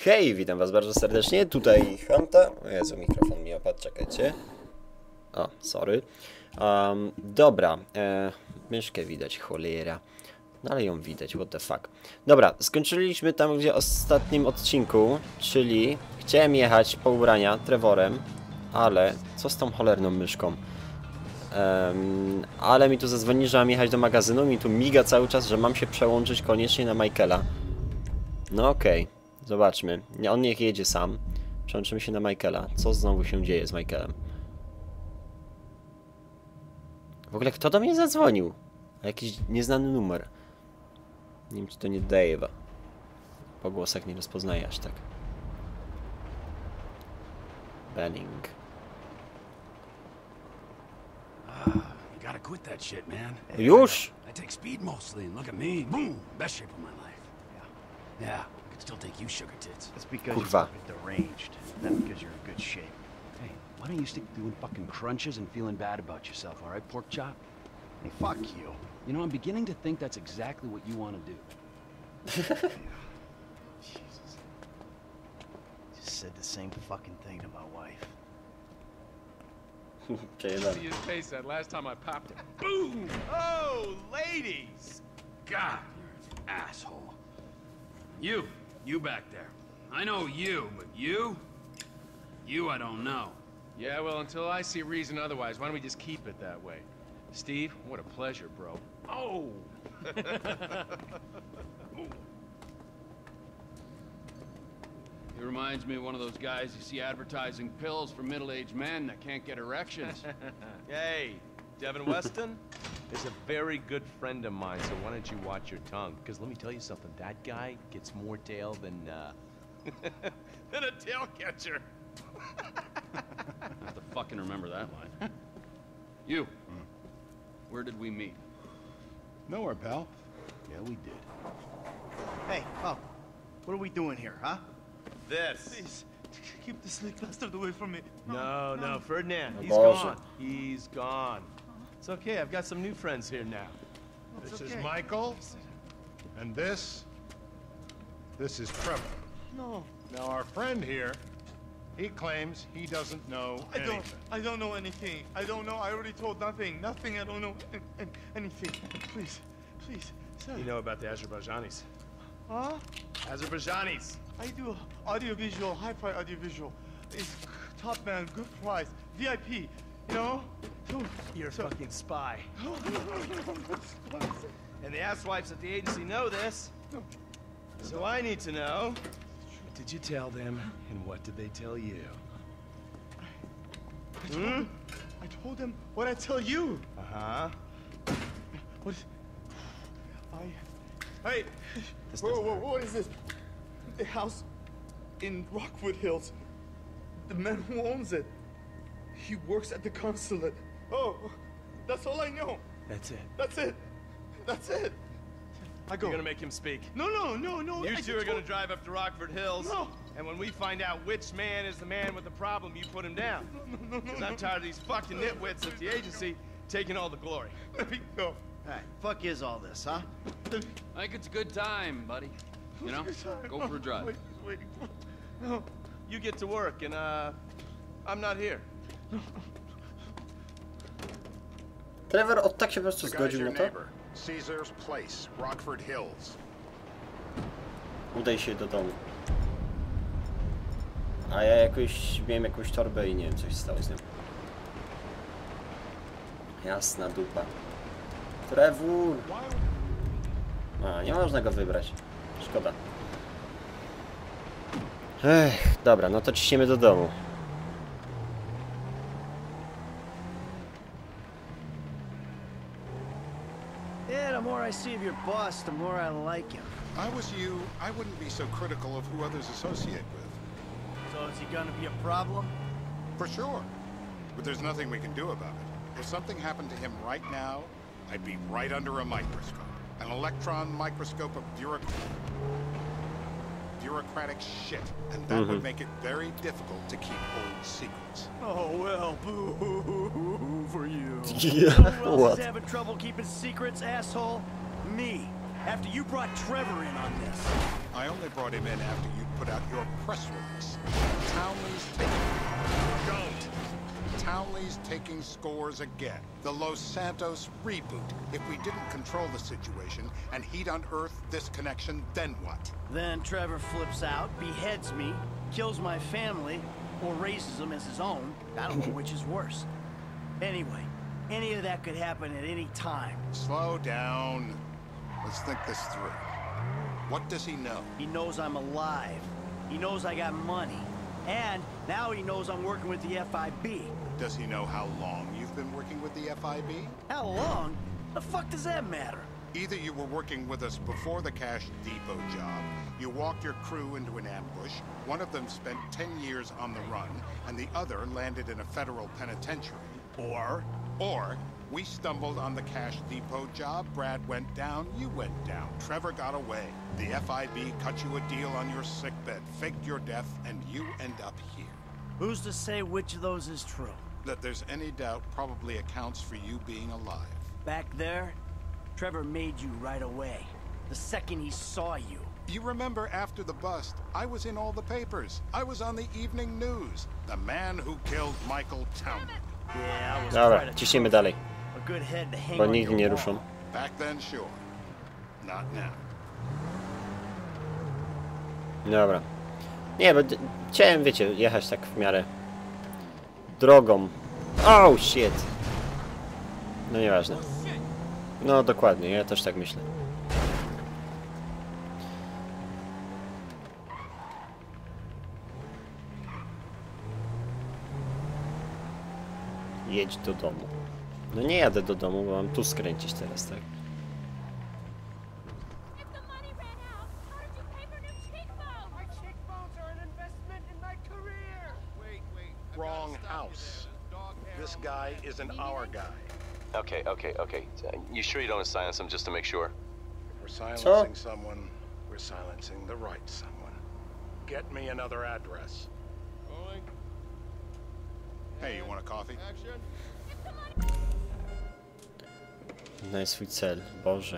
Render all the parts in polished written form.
Hej, witam was bardzo serdecznie, tutaj Hanta. O Jezu, mikrofon mi opadł, czekajcie. O, sorry. Dobra, myszkę widać, cholera. No ale ją widać, what the fuck. Dobra, skończyliśmy tam, gdzie w ostatnim odcinku, czyli chciałem jechać po ubrania Trevorem, ale co z tą cholerną myszką? Ale mi tu zadzwoni, że mam jechać do magazynu, mi tu miga cały czas, że mam się przełączyć koniecznie na Michaela. No okej, zobaczmy. On niech jedzie sam. Przełączymy się na Michaela. Co znowu się dzieje z Michaelem? W ogóle kto do mnie zadzwonił? Jakiś nieznany numer. Nie wiem, czy to nie Dave'a. Po głosach nie rozpoznaję aż tak. Benning. You gotta quit that shit, man. Już? I take speed mostly, and look at me, boom, best shape of my life. Yeah, I could still take you, sugar tits. That's because Kurwa. you're fucking deranged, not because you're in good shape. Hey, why don't you stick to doing fucking crunches and feeling bad about yourself, all right, pork chop? Hey, fuck you. You know, I'm beginning to think that's exactly what you want to do. Jesus. Just said the same fucking thing to my wife. Przejebane. See his face that last time I popped it. Boom! Oh, ladies! God, you're an asshole. You back there. I know you, but you I don't know. Yeah, well, until I see reason otherwise, why don't we just keep it that way? Steve, what a pleasure, bro. Oh! He reminds me of one of those guys you see advertising pills for middle-aged men that can't get erections. Hey, Devin Weston is a very good friend of mine, so why don't you watch your tongue? Because let me tell you something, that guy gets more tail than, than a tail catcher. I have to fucking remember that line. You. Where did we meet? Nowhere, pal. Yeah, we did. Hey, oh, what are we doing here, huh? This. Please, keep this slick bastard away from me. No, Ferdinand, he's Boże. gone. He's gone. It's okay, I've got some new friends here now. It's This okay. is Michael, and this is Trevor. No, Now our friend here, he claims he doesn't know anything. I don't know anything. I don't know. I already told nothing. I don't know anything. Please, sir. You know about the Azerbaijanis. Huh? Azerbaijanis! I do audiovisual, hi-fi audiovisual. It's top man, good price, VIP. You know? You're a fucking spy. And the asswipes at the agency know this. So I need to know, what did you tell them, and what did they tell you? I told them what I tell you. Uh-huh. What is... Hey! Whoa, what is this? The house in Rockwood Hills. The man who owns it. He works at the consulate. Oh, that's all I know. That's it. That's it. I go. You're gonna make him speak. No. You I two just are gonna told- drive up to Rockford Hills. No. And when we find out which man is the man with the problem, you put him down. No. Because I'm tired of these fucking nitwits at the agency taking all the glory. Let me go. Hey, fuck is all this, huh? I think it's a good time, buddy. You know? Go for a drive. Wait. No. You get to work, and I'm not here. Trevor od tak się po prostu The guy's zgodził your na to? neighbor. Caesar's Place, Rockford Hills. Udaj się do domu. A ja miałem jakąś torbę i nie wiem, coś stało z nią. Jasna dupa. Trevor! A, nie można go wybrać. Szkoda. Dobra, no to ciśniemy do domu. Yeah, the more I see of your boss, the more I like him. If I was you, I wouldn't be so critical of who others associate with. So is he gonna be a problem? For sure. But there's nothing we can do about it. If something happened to him right now, I'd be right under a microscope. An electron microscope of bureaucratic shit. And that would make it very difficult to keep old secrets. Oh well, boo for you. Yeah, Who else what? is having trouble keeping secrets, asshole? Me. after you brought Trevor in on this. I only brought him in after you put out your press release. Townley's taking scores again. The Los Santos reboot. If we didn't control the situation and he'd unearthed this connection, then what? Then Trevor flips out, beheads me, kills my family, or raises them as his own. I don't know which is worse. Anyway, any of that could happen at any time. Slow down. Let's think this through. What does he know? He knows I'm alive. He knows I got money. And now he knows I'm working with the FIB. Does he know how long you've been working with the FIB? How long? The fuck does that matter? Either you were working with us before the Cash Depot job, you walked your crew into an ambush, one of them spent 10 years on the run, and the other landed in a federal penitentiary. Or we stumbled on the Cash Depot job, Brad went down, you went down, Trevor got away. The FIB cut you a deal on your sickbed, faked your death, and you end up here. Who's to say which of those is true? That there's any doubt probably accounts for you being alive. Back there, Trevor made you right away. The second he saw you. You remember after the bust, I was in all the papers. I was on the evening news. The man who killed Michael Townley. Yeah, I was Dobra, quite a ciśnijmy trophy. dalej, A good head to hang bo on nigdy your nie wall. ruszą. Back then, sure. Not now. Dobra. Nie, bo chciałem, wiecie, jechać tak w miarę drogą. Oh shit! No nieważne. No dokładnie, ja też tak myślę. Jedź do domu. No nie jadę do domu, bo mam tu skręcić teraz, tak? If the money ran out, how did you pay for new cheekbones? My cheekbones are an investment in my career. Wait. Wrong house. This guy isn't our guy. Okay. You sure you don't silence him just to make sure? If we're silencing someone, we're silencing the right someone. Get me another address. Rolling. Hey, you want a coffee? Action. Znaj swój cel, Boże.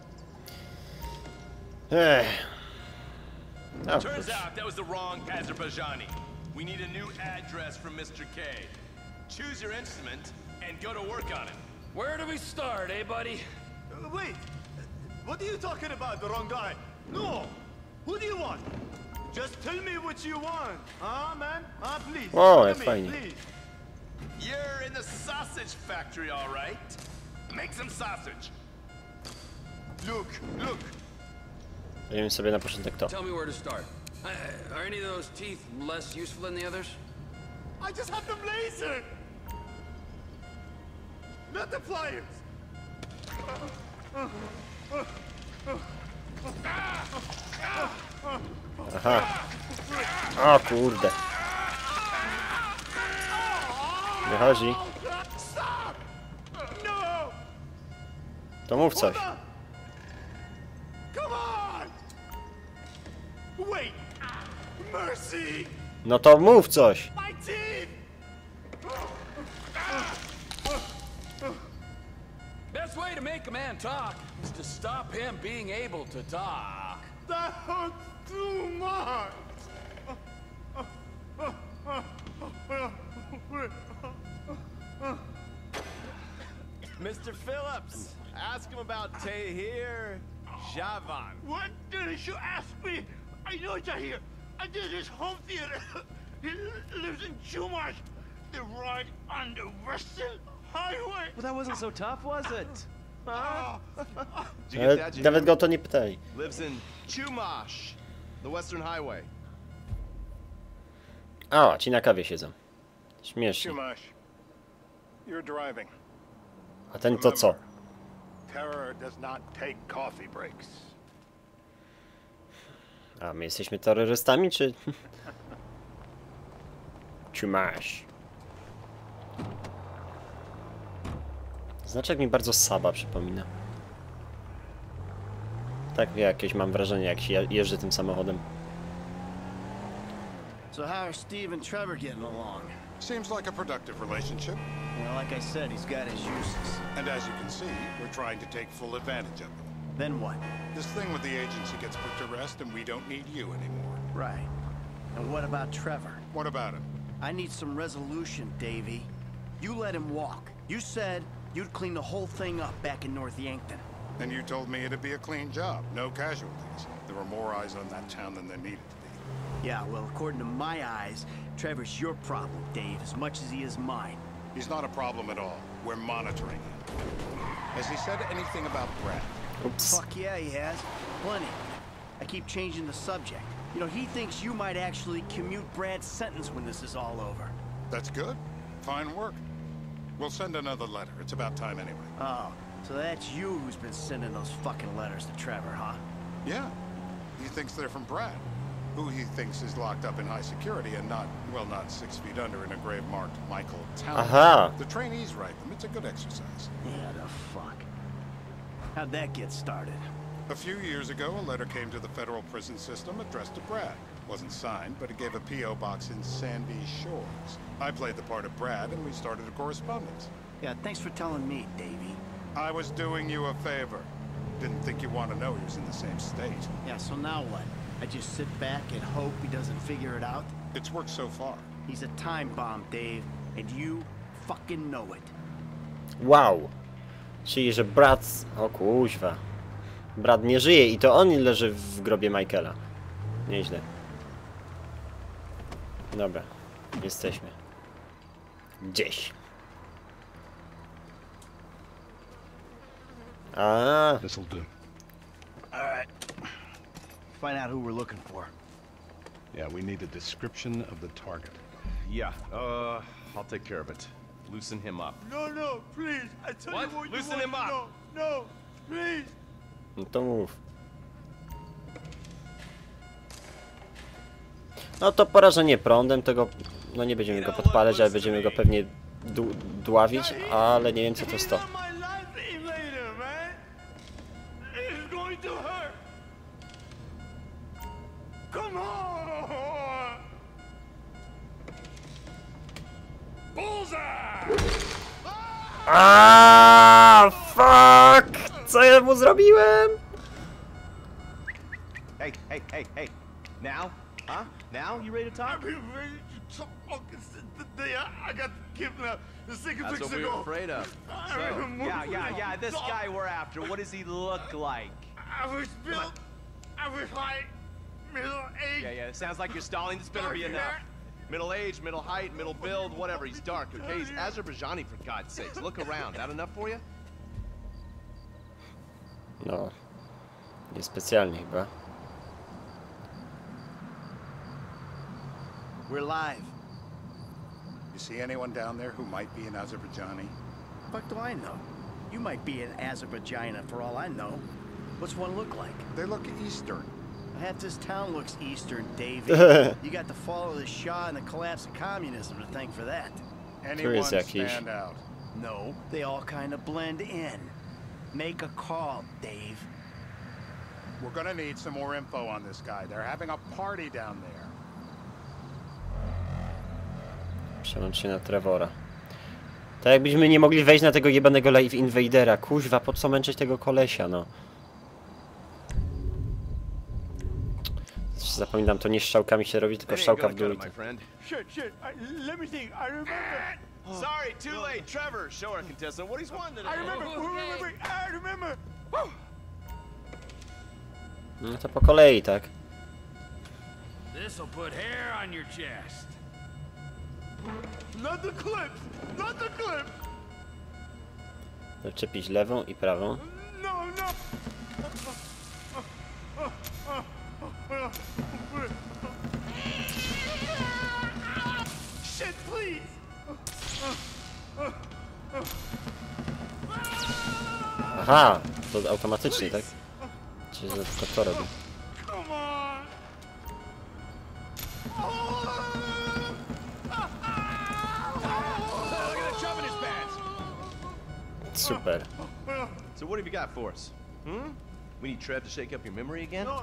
Ech. Oh, Turns out that was the wrong Azerbaijani. We need a new address from Mr. K. Choose your instrument and go to work on it. Where do we start, eh, buddy? Wait! What are you talking about, the wrong guy? No! Who do you want? Just tell me what you want. Man? Please. Wow, tell jak me, fajnie. please. You're in the sausage factory, all right? Make some sausage. Look. Weźmiemy sobie na początek to. Tell me where to start. Are any of those teeth less useful than the others? I just have the blazer! Not the pliers! Aha. O kurde. Wychodzi. Stop! No! To mów coś. Come on! Wait! Mercy! No to mów coś. My teeth! Best way to make a man talk is to stop him being able to talk. That hurts too much! Mr. Phillips, ask him about Tahir Javan. What did you ask me? I know Tahir. I did his home theater. He lives in Chumash. They're right on the Western Highway. Well, that wasn't so tough, was it? Huh? Did you Ale get that, nawet Junior? go o to nie pytali. Lives in Chumash, the Western Highway. O, ci na kawie siedzą. Śmiesznie. Shumash, you're driving. A ten to co? Terror does not take coffee breaks. A my jesteśmy terrorystami, czy... Czy masz? Znaczek mi bardzo Saba przypomina. Tak jakieś mam wrażenie, jak się jeżdżę tym samochodem. So how are Steve and Trevor getting along? Seems like a productive relationship. Like I said, he's got his uses. And as you can see, we're trying to take full advantage of them. Then what? This thing with the agency gets put to rest and we don't need you anymore. Right. And what about Trevor? What about him? I need some resolution, Davey. You let him walk. You said you'd clean the whole thing up back in North Yankton. And you told me it'd be a clean job, no casualties. There were more eyes on that town than there needed to be. Yeah, well, according to my eyes, Trevor's your problem, Dave, as much as he is mine. He's not a problem at all. We're monitoring him. Has he said anything about Brad? Oops. Fuck yeah, he has. Plenty. I keep changing the subject. You know, he thinks you might actually commute Brad's sentence when this is all over. That's good. Fine work. We'll send another letter. It's about time anyway. Oh, so that's you who's been sending those fucking letters to Trevor, huh? Yeah. He thinks they're from Brad, who he thinks is locked up in high security and not, well, not 6 feet under in a grave marked Michael Town. Aha. The trainees write them. It's a good exercise. Yeah, the fuck. How'd that get started? A few years ago, a letter came to the federal prison system addressed to Brad. Wasn't signed, but it gave a P.O. box in Sandy Shores. I played the part of Brad, and we started a correspondence. Yeah, thanks for telling me, Davey. I was doing you a favor. Didn't think you want to know he was in the same state. Yeah, so now what? I just sit back and hope he doesn't figure it out? It's worked so far. He's a time bomb, Dave, and you fucking know it. Wow. Czyli, że brat... O kuźwa. Brat nie żyje i to on leży w grobie Michaela. Nieźle. Dobra. Jesteśmy. Gdzieś. A. This'll do. All right. Find out who we're looking for. Yeah, we need a description of the target. Yeah, I'll take care of it. Loosen him up. No, please. I tell What? you what Loosen you him want. up. No, please. No to mów. No to porażenie prądem, tego... No nie będziemy go podpalać, ale będziemy go pewnie dławić, ale nie wiem co to jest to. Come on! Bullseye! Fuck! Co ja mu zrobiłem? Hey. Now? Huh? Now? You ready to talk? I've been ready to talk since the day I got kidnapped. The second That's what we were afraid of. So, yeah, this guy we're after, what does he look like? I was built. I was like middle-aged. Yeah, it sounds like you're stalling. This better be enough. Middle age, middle height, middle build, whatever. He's dark, okay? He's Azerbaijani, for God's sakes. Look around. That enough for you? No. Niespecjalnie chyba. We're live. You see anyone down there who might be an Azerbaijani? Fuck do I know? You might be an Azerbaijana for all I know. What's one look like? They look Eastern. Half this town looks Eastern, Davey. You got the fall of the Shah and the collapse of communism to thank for that. Anyone stand out? No, they all kind of blend in. Make a call, Dave. We're gonna need some more info on this guy. They're having a party down there. Przełącz się na Trevora. Tak jakbyśmy nie mogli wejść na tego jebanego Live Invadera. Kuźwa, po co męczyć tego kolesia, no. Zapominam, to nie strzałkami się robi, tylko strzałka w dół. Shit. Let me think. I remember. Sorry, too late. Trevor, show our contestant what he's won today. I remember. Wait. I remember. No to po kolei, tak? This'll put hair on your chest. Not the clips. Not the clips. Zaczepić lewą i prawą. No. Shit, please. Aha, to automatycznie, tak? Czyli to kto robi? Come on. Super. So what have you got for us? We need Trev to shake up your memory again? No,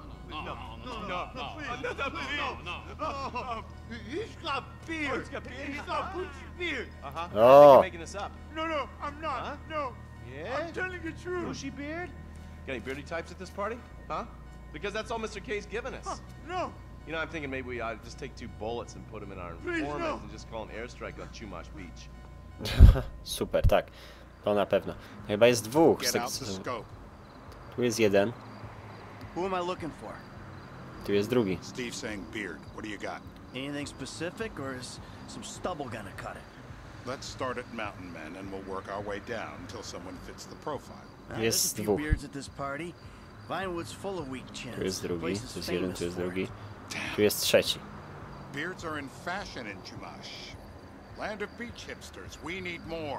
he's got beard. Oh, he's got beard? He's got Gucci beard. Uh-huh. Oh. You're making this up. No, I'm not. Huh? No. Yeah? I'm telling the truth. Bushy beard? Got any beardy types at this party? Huh? Because that's all Mr. K's given us. No! You know, I'm thinking maybe we ought to just take 2 bullets and put them in our informant and just call an airstrike on Chumash Beach. Super, tak. To na pewno. Chyba jest dwóch. Tu jest jeden. Who am I looking for? Tu jest drugi. Steve saying Beard. What do you got? Anything specific, or is some stubble gonna cut it? Let's start at Mountain Men and we'll work our way down until someone fits the profile. There's a few beards at this party. Vinewood's full of weak chins. Tu jest drugi, tu jest jeden, tu jest drugi. Tu jest trzeci. Beards are in fashion in Chumash. Land of beach hipsters. We need more.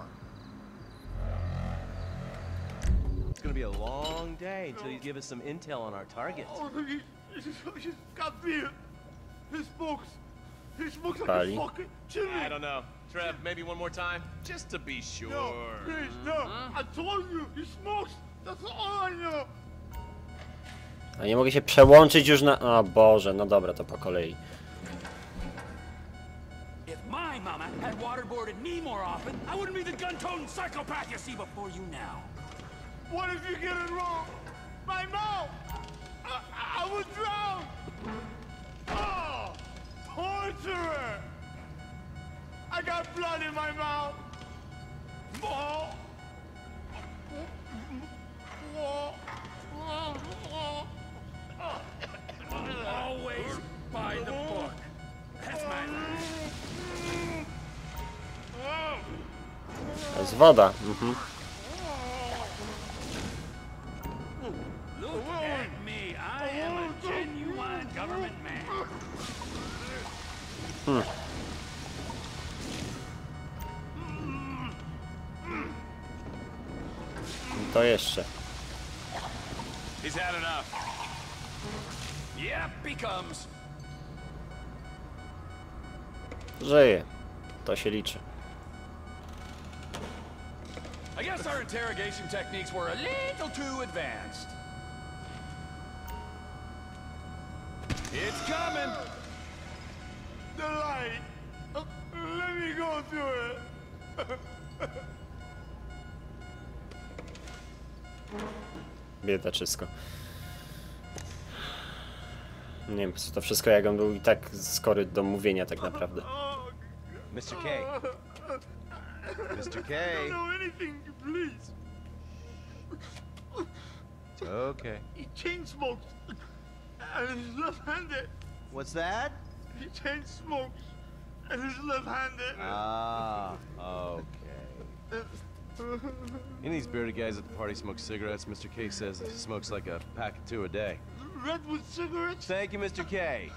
It's gonna be a long day until you give us some intel on our target. He's got beard. He smokes like Pali. a fucking chimney. I don't know. Trev, maybe one more time? Just to be sure. No, please, no. I told you, he smokes. That's all I know. A nie mogę się przełączyć już na... O Boże, no dobra, to po kolei. If my mama had waterboarded me more often, I wouldn't be the gun-toting psychopath you see before you now. What if you get it wrong? My mouth! I would drown! Oh! Torturer! I got blood in my mouth! Oh. Always by the book. That's my... To jest woda. Mhm. Look at me. I am a genuine government man. To jeszcze. He's had enough. Yep, he comes. Żyje. To się liczy. I guess our interrogation techniques were a little too advanced. It's coming. The light! Let me go through it! Biedaczysko. Nie wiem, to wszystko jak on był i tak skory do mówienia tak naprawdę. Mr. K. Mr. K. I don't know anything, please. Okay. He chain smokes. And he's left-handed. What's that? He chain smokes. And he's left-handed. Ah, okay. Any of these bearded guys at the party smoke cigarettes. Mr. K says he smokes like a pack of 2 a day. Redwood cigarettes? Thank you, Mr. K.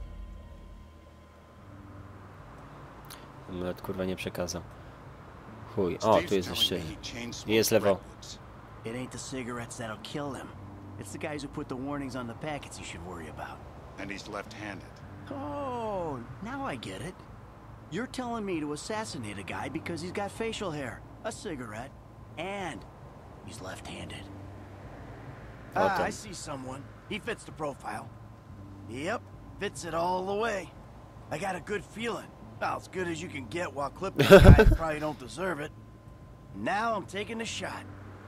Amulet kurwa nie przekazał. Chuj. O, tu jest jeszcze. Jest lewo. It ain't the cigarettes that'll kill him. It's the guys who put the warnings on the packets you should worry about. And he's left-handed. Oh, now I get it. You're telling me to assassinate a guy because he's got facial hair, a cigarette, and he's left-handed. I see someone. He fits the profile. Yep, fits it all the way. I got a good feeling. Well, as good as you can get while clipping guys who probably don't deserve it. Now I'm taking the shot.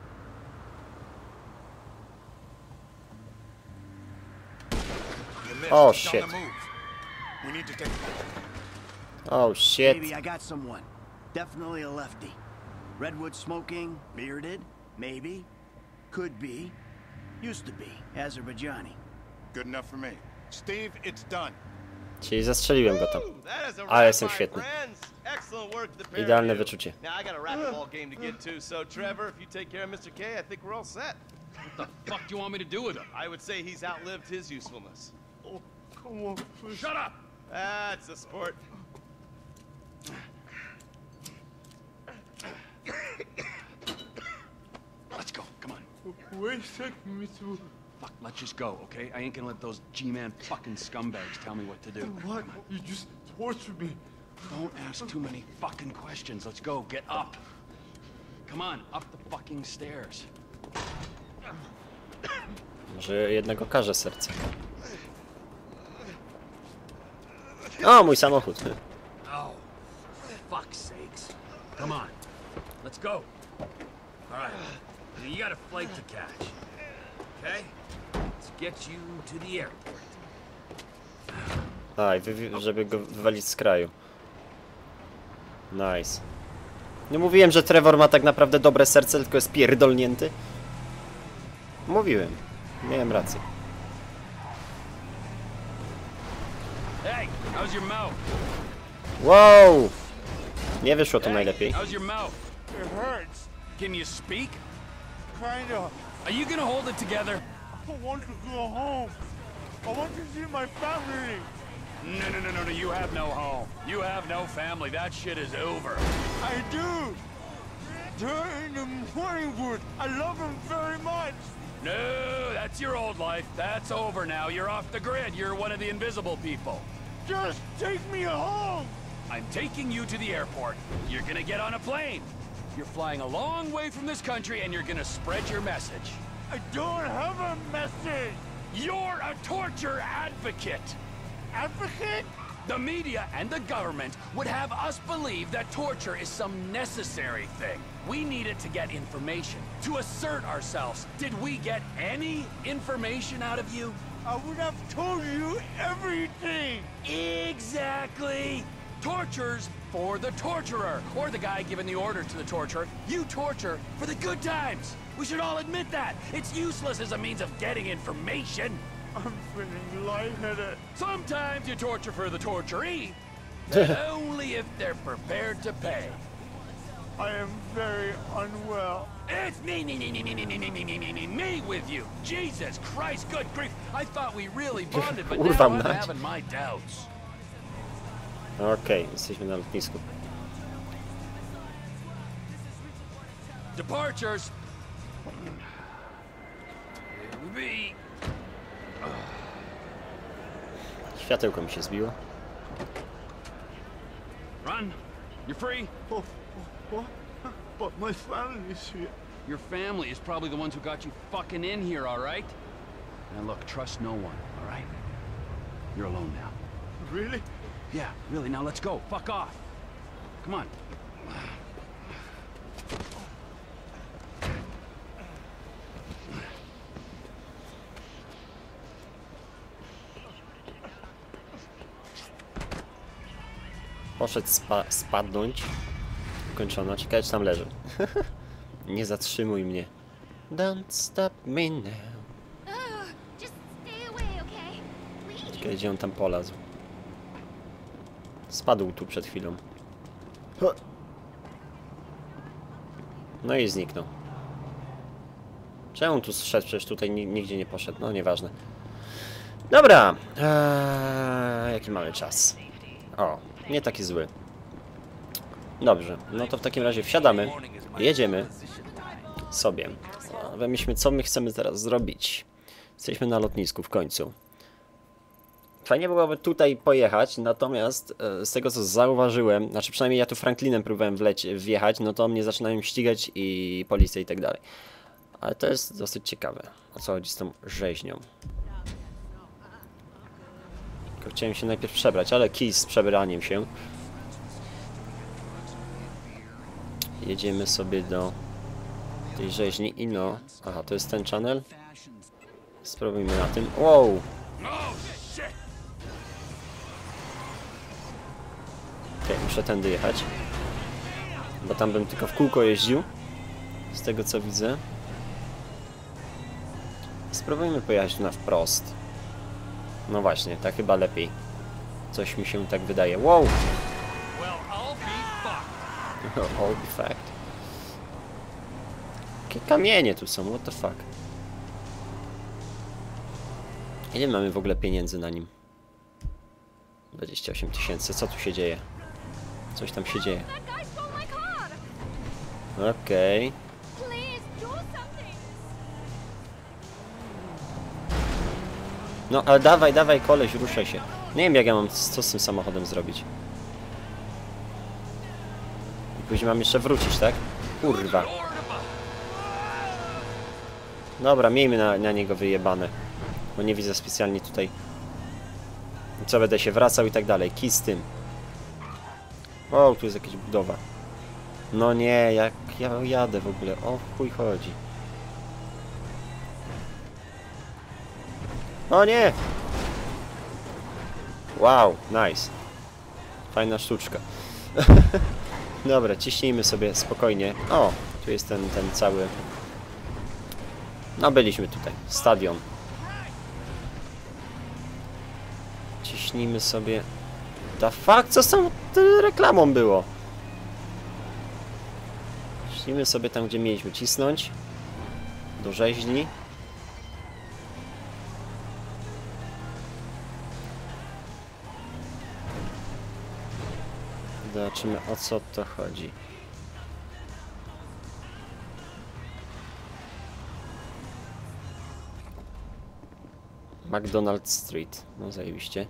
Oh shit. We need to take. Oh shit. Maybe I got someone. Definitely a lefty. Redwood smoking, bearded, maybe, could be, used to be, Azerbaijani. Good enough for me. Steve, it's done. Czyli zastrzeliłem go tam. Ale jestem świetny. Idealne wyczucie. Now I got a racquetball game to get to, so Trevor, if you take care of Mr. K, I think we're all set. What the fuck do you want me to do with him? I would say he's outlived his usefulness. Oh, come on, please. Shut up! That's a sport. Let's go, come on. Where's taking me to? Fuck, let's just go, okay? I ain't gonna let those G-Man fucking scumbags tell me what to do. What? You just tortured me. Don't ask too many fucking questions. Let's go, get up. Come on, up the fucking stairs. Może jednego karze serce. O, mój samochód. Oh, fuck's sakes. Come on, let's go. All right, you got a flight to catch. okay? Let's get you to the airport. A, i żeby go wywalić z kraju. Nice. Nie mówiłem, że Trevor ma tak naprawdę dobre serce, tylko jest pierdolnięty? Mówiłem. Miałem rację. Hey, how's your mouth? Wow! Nie wyszło to najlepiej. How's your mouth? It hurts. Can you speak? Kinda. Are you gonna hold it together? I want to go home. I want to see my family. No, you have no home. You have no family. That shit is over. I do. They're in the Morningwood. I love them very much. No, that's your old life. That's over now. You're off the grid. You're one of the invisible people. Just take me home. I'm taking you to the airport. You're gonna get on a plane. You're flying a long way from this country and you're gonna spread your message. I don't have a message. You're a torture advocate. Advocate? The media and the government would have us believe that torture is some necessary thing. We need it to get information, to assert ourselves. Did we get any information out of you? I would have told you everything. Exactly. Torture's for the torturer, or the guy giving the order to the torturer. You torture for the good times. We should all admit that. It's useless as a means of getting information. I'm feeling lightheaded. Sometimes you torture for the torturee, but only if they're prepared to pay. I am very unwell. It's me with you. Jesus Christ, good grief. I thought we really bonded, but now I'm having my doubts. Okej, jesteśmy na lotnisku. Departures. Światełko mi się zbiło. Run. You're free. What? But my family is here. Your family is probably the ones who got you fucking in here, all right? Now look, trust no one, all right? You're alone now. Really? Yeah, really. Now let's go. Fuck off. Come on. Poszedł spadnąć. Kończono. Ciekawe, czy tam leży. Nie zatrzymuj mnie. Don't stop me now. Just stay away, okay? Please. Ciekawe, gdzie on tam polazł. Spadł tu przed chwilą. No i zniknął. Czemu tu zszedł? Przecież tutaj nigdzie nie poszedł. No nieważne. Dobra. Jaki mamy czas? O, nie taki zły. Dobrze, no to w takim razie wsiadamy. Jedziemy sobie. Wymyślmy, co my chcemy teraz zrobić. Jesteśmy na lotnisku w końcu. Fajnie byłoby tutaj pojechać, natomiast z tego co zauważyłem, znaczy przynajmniej ja tu Franklinem próbowałem wjechać, no to mnie zaczynają ścigać i policja i tak dalej. Ale to jest dosyć ciekawe, o co chodzi z tą rzeźnią. Tylko chciałem się najpierw przebrać, ale kij z przebraniem się. Jedziemy sobie do tej rzeźni i no... Aha, to jest ten channel. Spróbujmy na tym. Wow! Okej, muszę tędy jechać. Bo tam bym tylko w kółko jeździł. Z tego co widzę. Spróbujmy pojechać tu na wprost. No właśnie, tak chyba lepiej. Coś mi się tak wydaje. Wow! All be fact. Jakie kamienie tu są, what the fuck. Ile mamy w ogóle pieniędzy na nim? 28 000. Co tu się dzieje? Coś tam się dzieje. Okej. No, ale dawaj, koleś, ruszaj się. Nie wiem, jak ja mam co z tym samochodem zrobić. I później mam jeszcze wrócić, tak? Kurwa. Dobra, miejmy na niego wyjebane. Bo nie widzę specjalnie tutaj... Co, będę się wracał i tak dalej. Kij z tym. O, tu jest jakaś budowa. No nie, jak ja jadę w ogóle. O chuj chodzi. O nie! Wow, nice. Fajna sztuczka. Dobra, ciśnijmy sobie spokojnie. O, tu jest ten cały... No, byliśmy tutaj. Stadion. Ciśnijmy sobie... The fuck? Co z tą reklamą było? Ciśnijmy sobie tam, gdzie mieliśmy cisnąć. Do rzeźni. Zobaczymy, o co to chodzi. McDonald Street. No zajebiście.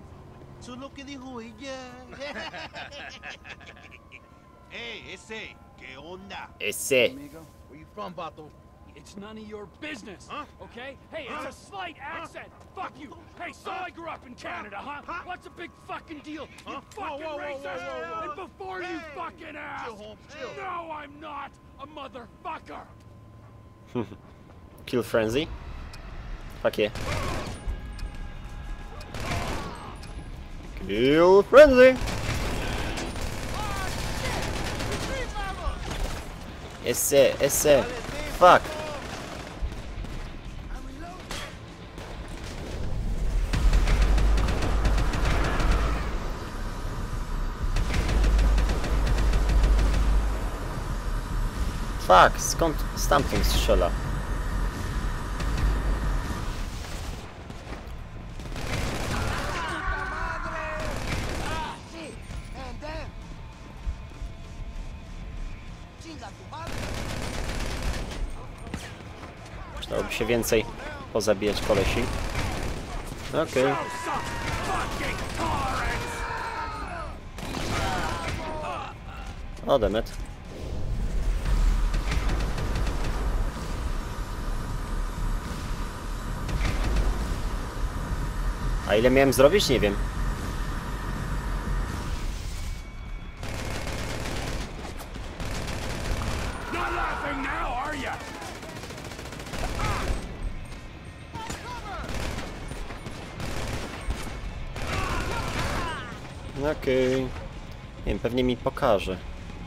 Hey, ese, ¿qué onda? Ese. Where you from, Vato? It's none of your business, okay? Hey, it's a slight accent. Fuck you. Hey, so I grew up in Canada, huh? What's a big fucking deal? You fucking racist. And before you fucking ask, no, I'm not a motherfucker. Kill frenzy. Fuck yeah. Kill frenzy. Esse. Fuck. Fuck, skąd stamtąd strzela? Przydałoby się więcej pozabijać kolesi. Okej. O, demet. A ile miałem zrobić? Nie wiem. Okej. Nie wiem, pewnie mi pokaże.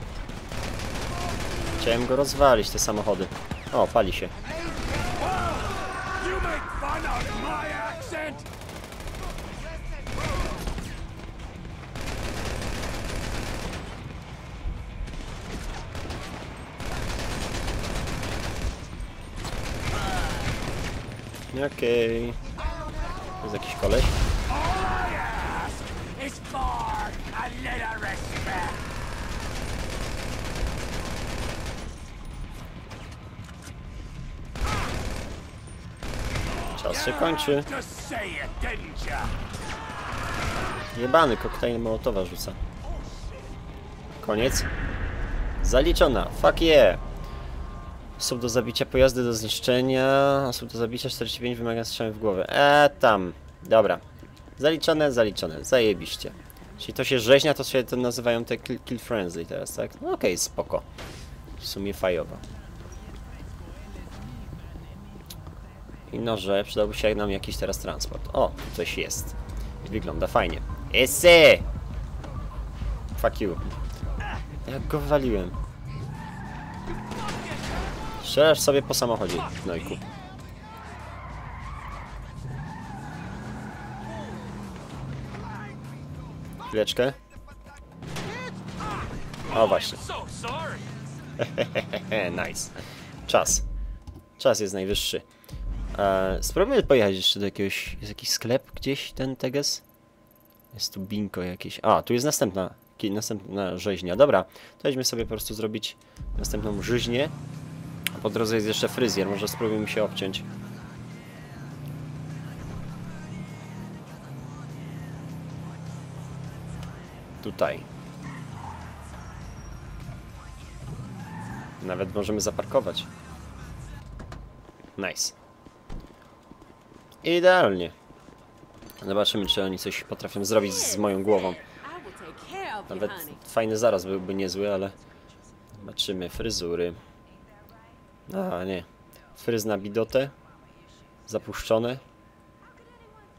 Chciałem go rozwalić, te samochody. O, pali się. Okej. To jest jakiś koleś. Czas się kończy. Jebany koktajl Mołotowa rzuca. Koniec. Zaliczona. Fuck yeah. Osób do zabicia, pojazdy do zniszczenia. Osób do zabicia 45 wymaga strzałem w głowę. Tam. Dobra. Zaliczone. Zajebiście. Jeśli to się rzeźnia, to się to nazywają te kill frenzy teraz, tak? No okej, spoko. W sumie fajowo. I noże, przydałby się nam jakiś teraz transport. O, coś jest. Wygląda fajnie. Esse! Fuck you. Jak go waliłem. Strzelasz sobie po samochodzie, gnojku. Chwileczkę. O, właśnie. Nice. Czas jest najwyższy. Spróbujmy pojechać jeszcze do jakiegoś... Jest jakiś sklep gdzieś, ten Teges? Jest tu binko jakieś. A, tu jest następna rzeźnia. Dobra, to weźmy sobie po prostu zrobić następną rzeźnię. A po drodze jest jeszcze fryzjer. Może spróbujmy się obciąć. Tutaj. Nawet możemy zaparkować. Nice. Idealnie. Zobaczymy, czy oni coś potrafią zrobić z moją głową. Nawet fajny zaraz byłby niezły, ale... Zobaczymy. Fryzury. A, nie. Fryz na bidotę. Zapuszczone.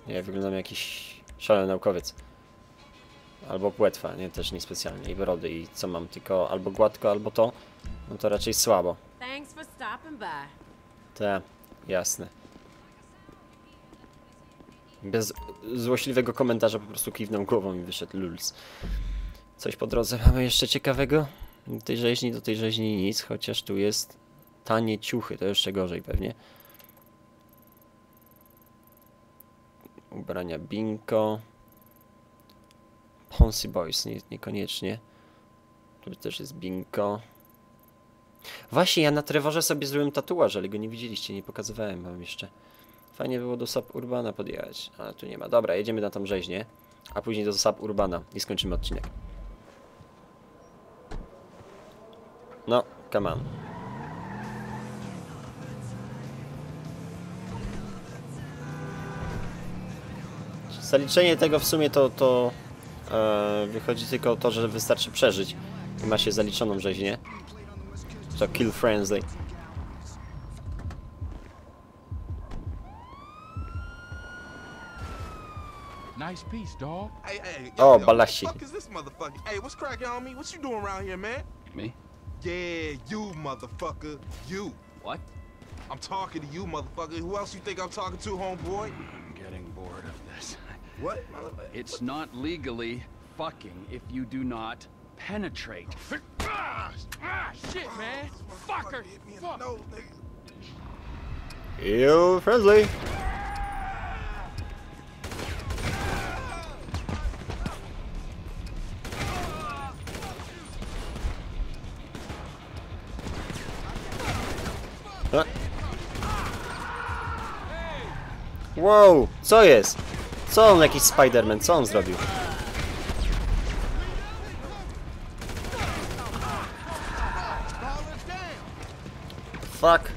Nie, wyglądam jak jakiś szalony naukowiec. Albo płetwa, nie, też niespecjalnie. I brody, i co mam, tylko albo gładko, albo to. No to raczej słabo. Thanks for stopping by. Te, jasne. Bez złośliwego komentarza po prostu kiwnął głową i wyszedł luls. Coś po drodze mamy jeszcze ciekawego? Do tej rzeźni nic, chociaż tu jest tanie ciuchy, to jeszcze gorzej pewnie. Ubrania Binko. Poncy Boys, niekoniecznie. Tu też jest Binko. Właśnie, ja na Trevorze sobie zrobiłem tatuaż, ale go nie widzieliście, nie pokazywałem wam jeszcze. Fajnie było do Suburbana podjechać, ale tu nie ma. Dobra, jedziemy na tą rzeźnię, a później do Suburbana i skończymy odcinek. No, come on. Zaliczenie tego w sumie to wychodzi tylko to, że wystarczy przeżyć i ma się zaliczoną rzeźnię. To kill friendly. Nice piece, dog. Hey, Oh, Balashi. What the fuck is this motherfucker? Hey, what's cracking on me? What you doing around here, man? Me? Yeah, you motherfucker. You. What? I'm talking to you, motherfucker. Who else you think I'm talking to, homeboy? I'm getting bored of this. What? It's not legally fucking if you do not penetrate. Shit, man. Fucker. Hit me in the nose, nigga. Kill friendly. Wow, co jest? Co on, jakiś Spider-Man, co on zrobił? Fuck.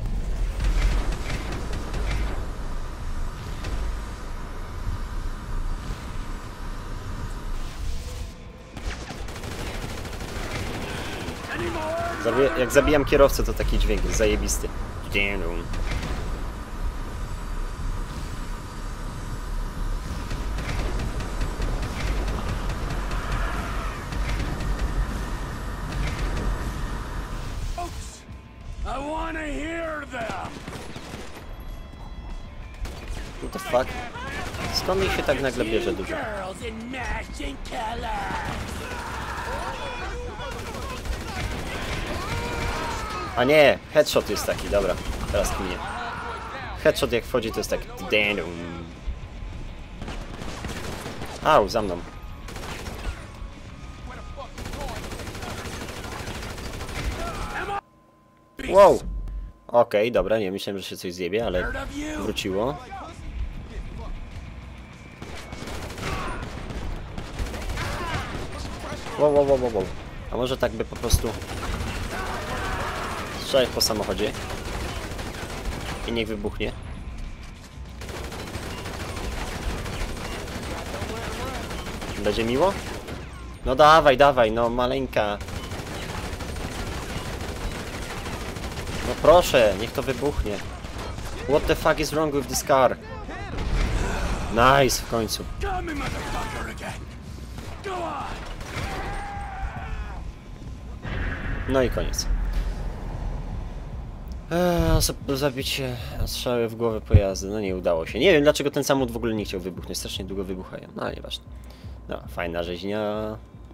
Jak zabijam kierowcę, to taki dźwięk jest zajebisty. I wanna hear them. What the fuck? Skąd ich się tak nagle bierze dużo? Girls in matching colors. A nie, headshot jest taki, dobra, teraz kminie. Headshot jak wchodzi to jest tak... Au, za mną. Wow! Okej, dobra, nie myślałem, że się coś zjebie, ale wróciło. Wow. A może tak by po prostu... strzelać po samochodzie. I niech wybuchnie. Będzie miło? No dawaj, no maleńka. No proszę, niech to wybuchnie. What the fuck is wrong with this car? Nice, w końcu. No i koniec. Zabicie strzały w głowę pojazdy. No nie udało się. Nie wiem dlaczego ten samochód w ogóle nie chciał wybuchnąć. Strasznie długo wybuchają. No ale nieważne. No, fajna rzeźnia.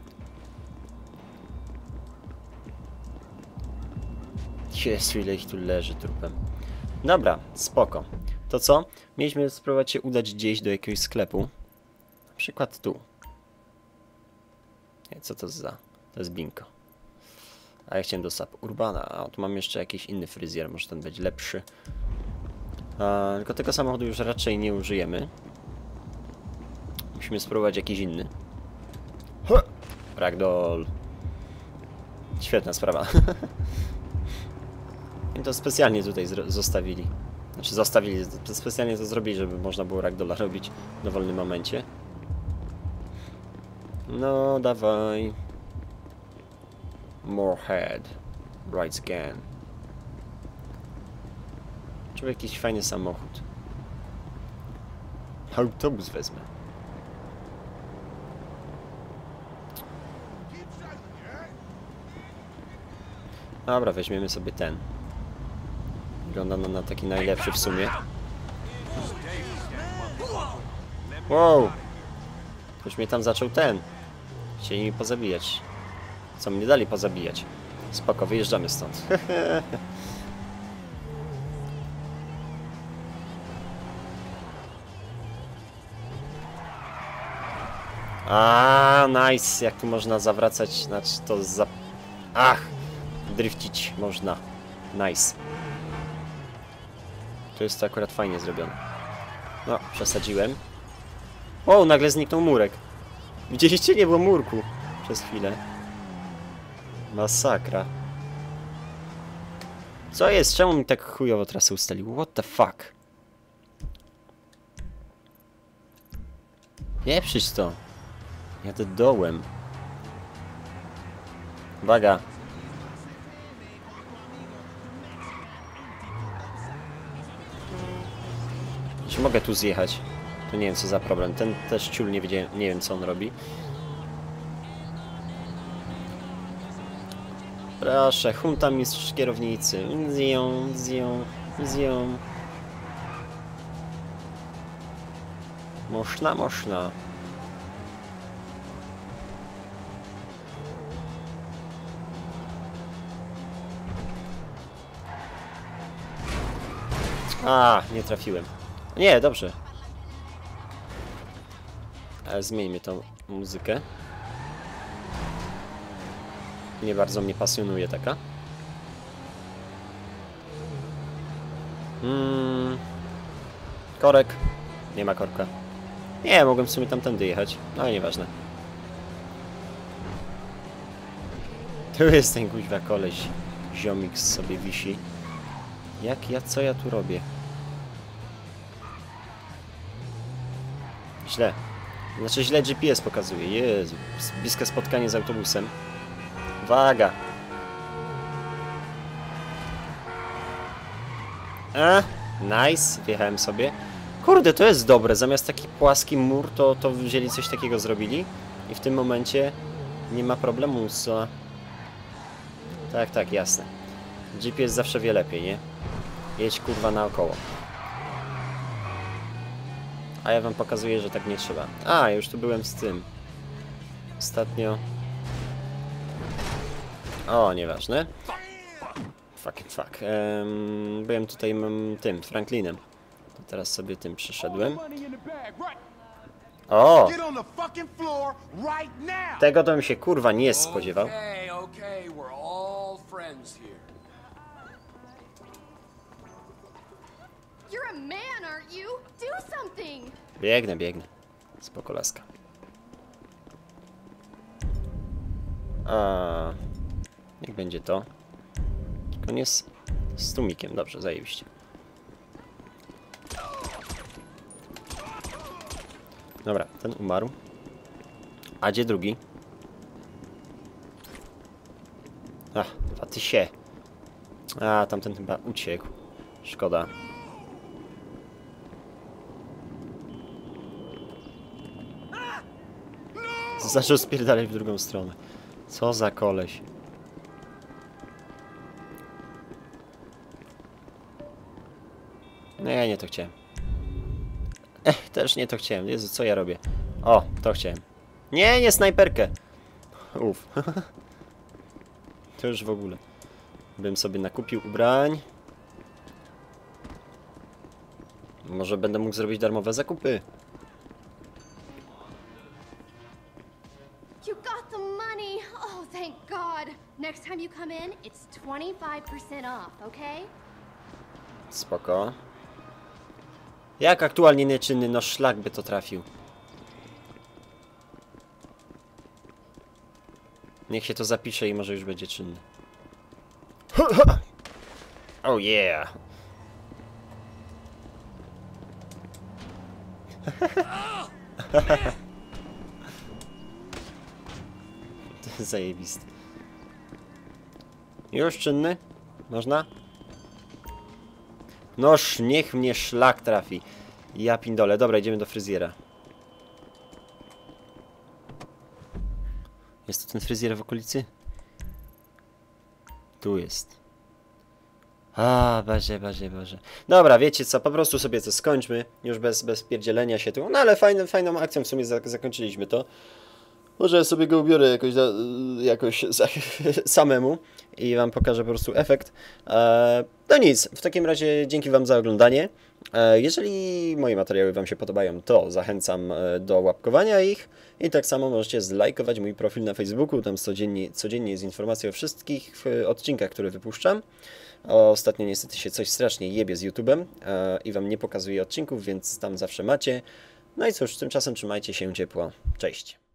Jezu, ile ich tu leży trupem. Dobra, spoko. To co? Mieliśmy spróbować się udać gdzieś do jakiegoś sklepu. Na przykład tu. Nie, co to za? To jest Binko. A ja chciałem do Suburbana. A tu mam jeszcze jakiś inny fryzjer. Może ten będzie lepszy. Tylko tego samochodu już raczej nie użyjemy. Musimy spróbować jakiś inny. Ragdoll. Świetna sprawa. I to specjalnie tutaj zostawili. Znaczy specjalnie to zrobili, żeby można było Ragdolla robić w dowolnym momencie. No, dawaj. Moorhead. Right scan. Czy jakiś fajny samochód. Autobus wezmę. Dobra, weźmiemy sobie ten. Wygląda na taki najlepszy w sumie. Wow! Ktoś mnie tam zaczął chcieli mi pozabijać. Co mnie dali pozabijać? Spoko, wyjeżdżamy stąd. A, nice! Jak tu można zawracać, znaczy to za... Ach! Driftić można. Nice. Tu jest to akurat fajnie zrobione. No, przesadziłem. O, nagle zniknął murek. Widzieliście? Nie było murku. Przez chwilę. Masakra. Co jest? Czemu mi tak chujowo trasę ustalił? What the fuck? Pieprzyć to. Jadę dołem. Uwaga. Czy mogę tu zjechać? To nie wiem co za problem. Ten też ciul nie wiedziałem, nie wiem co on robi. Proszę, hunta mistrz kierownicy. Zją, zją, zją. Można, można. A, nie trafiłem. Nie, dobrze. Ale zmieńmy tą muzykę. Nie bardzo mnie pasjonuje taka. Korek. Nie ma korka. Nie, mogłem w sumie tamtędy jechać. No ale nieważne. Tu jest ten kuźwa koleś. Ziomik sobie wisi. Co ja tu robię? Źle. Znaczy źle GPS pokazuje. Jezu. Bliskie spotkanie z autobusem. Uwaga! Nice. Wjechałem sobie. Kurde, to jest dobre. Zamiast taki płaski mur, to wzięli coś takiego zrobili. I w tym momencie nie ma problemu z... Tak, jasne. GPS zawsze wie lepiej, nie? Jedź kurwa naokoło. A ja wam pokazuję, że tak nie trzeba. A, już tu byłem z tym. Ostatnio. O, nieważne. Fucking fuck. Byłem tutaj tym, Franklinem. To teraz sobie tym przyszedłem. O! Tego to bym się kurwa nie spodziewał. Biegnę. Spoko laska. Niech będzie to. Tylko nie z tłumikiem. Dobrze, zajebiście. Dobra, ten umarł. A gdzie drugi? A ty się. Tamten chyba uciekł. Szkoda. Zaczął spierdalać w drugą stronę. Co za koleś. Nie to chciałem. Też nie to chciałem. Jezu, co ja robię? O, to chciałem. Nie snajperkę. Uff. To już w ogóle. Bym sobie nakupił ubrań. Może będę mógł zrobić darmowe zakupy. You got the money. Oh, thank God. Next time you come in, it's 25% off, okay? Spoko. Jak aktualnie nieczynny? No szlak by to trafił. Niech się to zapisze i może już będzie czynny. Oh yeah! To jest zajebiste. Już czynny? Można? Noż, niech mnie szlak trafi. Ja pindole. Dobra, idziemy do fryzjera. Jest to ten fryzjer w okolicy? Tu jest. A, Boże. Dobra, wiecie co, po prostu sobie to skończmy. Już bez pierdzielenia się tu. No ale fajną akcją w sumie zakończyliśmy to. Może sobie go ubiorę jakoś samemu i wam pokażę po prostu efekt. No nic, w takim razie dzięki wam za oglądanie. Jeżeli moje materiały wam się podobają, to zachęcam do łapkowania ich i tak samo możecie zlajkować mój profil na Facebooku, tam codziennie jest informacja o wszystkich odcinkach, które wypuszczam. Ostatnio niestety się coś strasznie jebie z YouTube'em i wam nie pokazuje odcinków, więc tam zawsze macie. No i cóż, tymczasem trzymajcie się ciepło. Cześć!